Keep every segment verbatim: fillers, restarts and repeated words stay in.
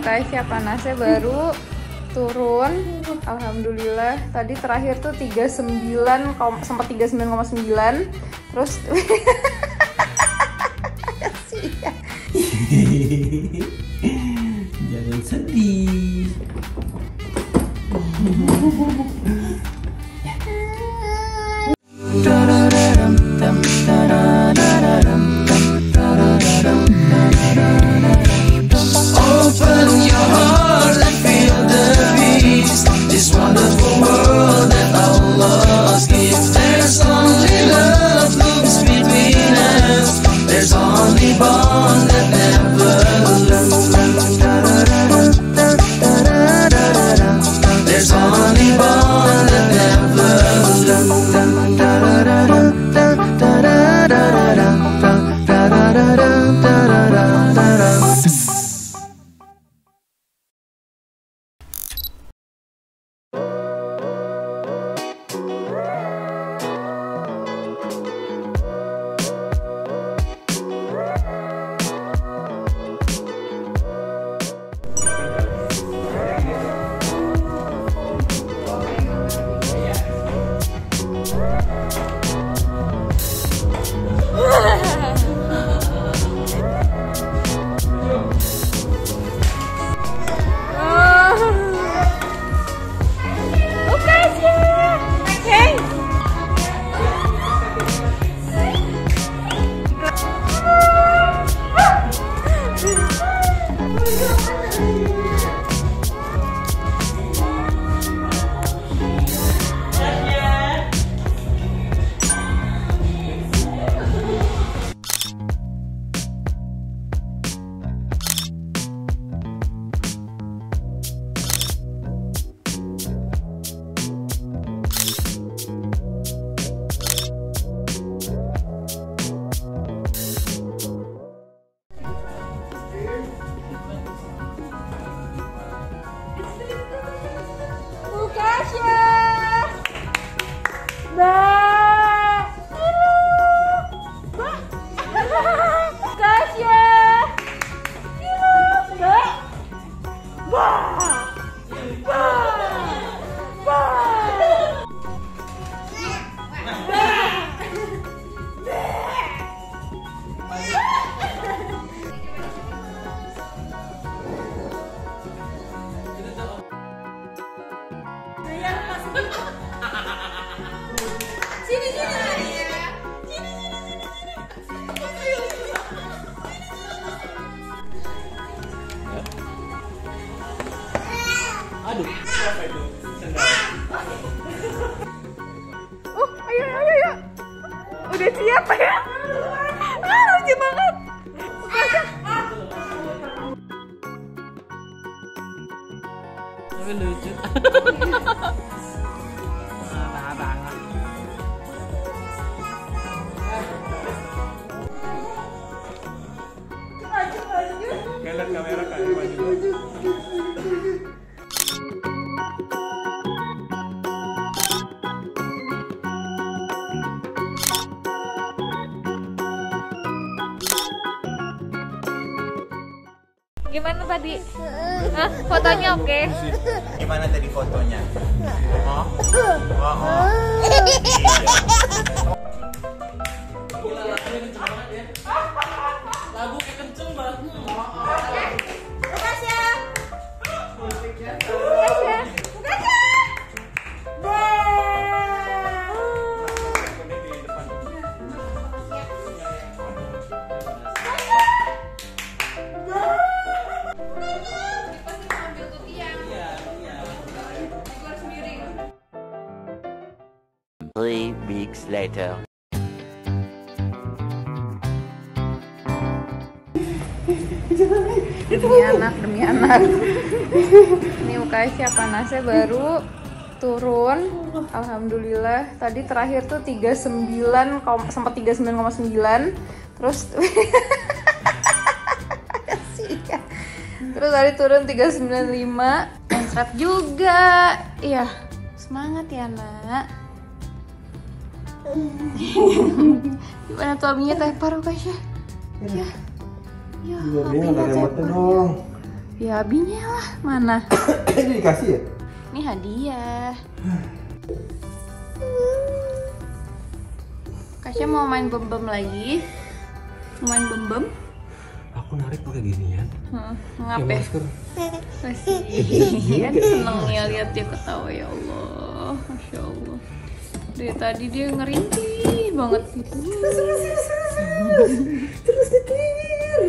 Ukasha panasnya baru turun, alhamdulillah. Tadi terakhir tuh tiga puluh sembilan, sempat tiga puluh sembilan koma sembilan, terus jangan sedih. Open your heart and feel the peace, this wonderful world that Allah gives. There's only love looks between us, there's only bond that never lose. There's only bond that never Sini sini. Aduh, siapa itu? Oh, ayo ayo ayo. Udah siap ya? Ah, lucu banget. Tapi lucu. Lihat kamera kayak maju. Gimana tadi? Hah? Fotonya oke? Okay? Gimana tadi fotonya? Oh? Oh, oh. Gila, lagunya kenceng banget ya. Lagu kayak kenceng banget. Ukasha! Ukasha! Ukasha! Three weeks later. Demi anak, demi anak. Ini Ukasha panasnya baru turun, alhamdulillah. Tadi terakhir tuh tiga puluh sembilan, sempat tiga puluh sembilan koma sembilan, terus terus tadi turun tiga puluh sembilan koma lima, mencret juga. Iya, semangat ya nak. Gimana tuaminya tepar Ukasha? Ya. Ya, Ini ada remote dong. Ya abinya lah, mana? Ini dikasih ya? Ini hadiah. Kasya mau main bem-bem lagi? Mau main bem-bem? Aku narik pakai ginian. Hmm, Pakai ngapain? masker. Kasih. Kan seneng ya lihat dia ketawa, ya Allah. Masya Allah. Dari tadi dia ngerintih banget gitu. Terus nyetir.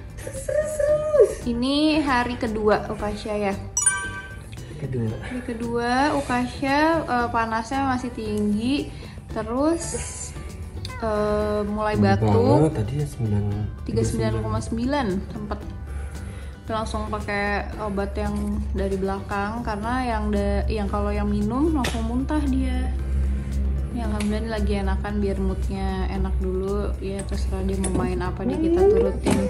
Ini hari kedua Ukasya ya. Kedua. Hari kedua Ukasya uh, panasnya masih tinggi, terus uh, mulai batuk. Tadi sembilan tiga puluh sembilan koma sembilan sempat langsung pakai obat yang dari belakang karena yang da, yang kalau yang minum langsung muntah dia. Ya alhamdulillah lagi enakan biar moodnya enak dulu ya, terserah dia mau main apa dia kita turutin.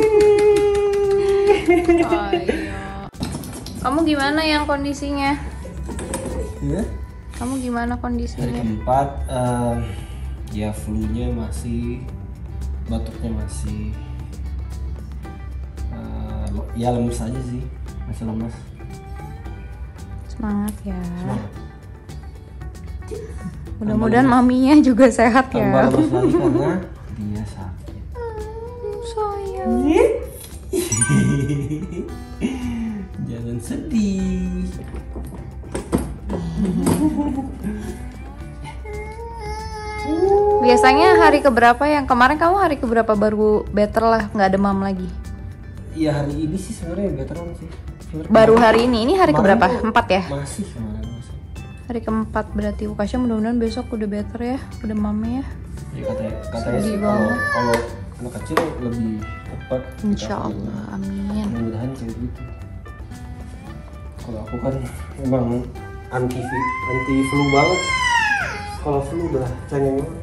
Oh, iya. Kamu gimana yang kondisinya? Ya? Kamu gimana Hari kondisinya? keempat, eh, ya flu-nya masih, batuknya masih, eh, ya lemes aja sih, masih lemes. Semangat ya. Semangat. Mudah-mudahan maminya juga sehat Tambah ya. lemes lagi karena dia sakit. Sayang. Jangan sedih. Biasanya hari keberapa yang kemarin kamu hari keberapa baru better lah, nggak demam lagi? Iya hari ini sih sebenarnya veteran sih. Sebenarnya Baru hari ini, ini hari kemarin keberapa? tuh Empat ya? Masih kemarin masih. Hari keempat berarti Ukasya mudah-mudahan besok udah better ya, udah mami ya. Ya katanya katanya Sedih sih kalau banget. kalau anak kecil lebih cepat. Insya Allah, amin. Mudah-mudahan kayak gitu. Kalau aku kan emang anti anti flu banget. Kalau flu udah cengeng banget.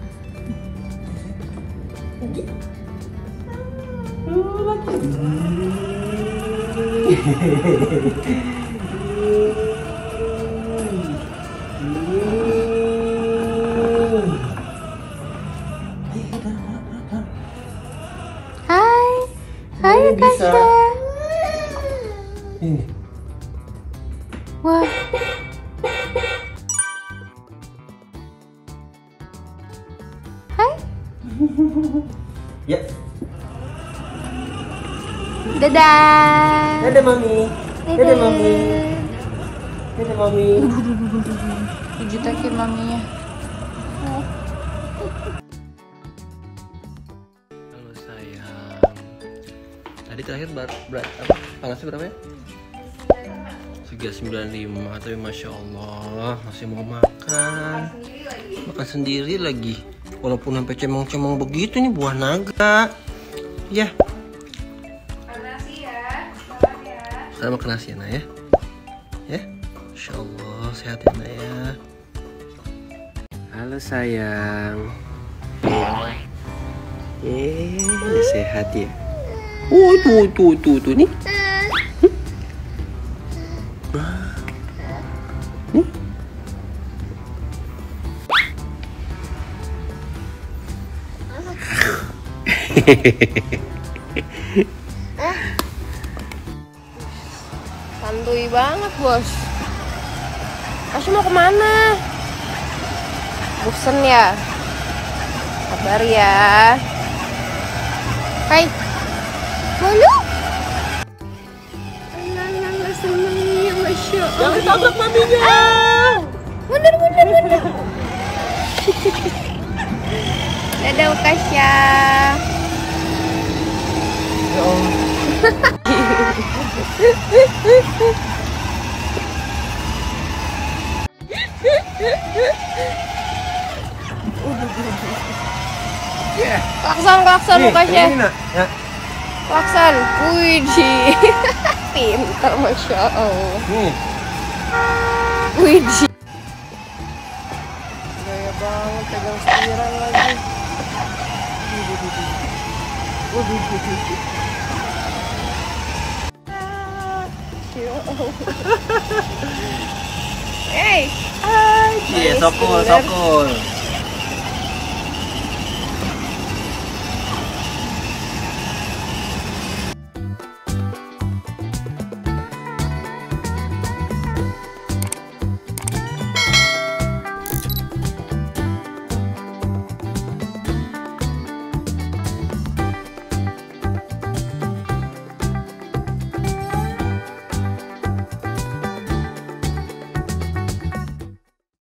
Hai, hai Ini bisa. Ukasya. Ini. Wah, hai, Ya. dadah. Dadah mami. Dadah mami. Dadah mami. Pijitin maminya. Halo sayang. Tadi terakhir ber, ber, apa? Panasnya berapa ya? tiga sembilan lima, tapi masya Allah masih mau makan. Makan sendiri lagi. Walaupun sampai cemong-cemong begitu nih buah naga. Ya. Nasi ya, sekarang ya. Sekarang makan nasi ya nak ya. Ya. Masya Allah sehat ya nak ya. Halo sayang. Eh, udah sehat ya. Oh, tuh, tuh, tuh, tuh, nih. Nih. Santuy banget bos. Kasih mau kemana? Bosen ya? Sabar ya. Hai. Malu? Anak-anak senangnya, masya Allah. Jangan tabrak maminya. Ah, mundur, mundur, mundur. Dadah Ukasya. Ya Allah. Klakson, klakson Ukasya. Ini nak. Ya. Klakson. Wih, pintar, masya Allah. Nih. Wih, gaya banget pegang setiran lagi. Hey, Iya, sokul, sokul.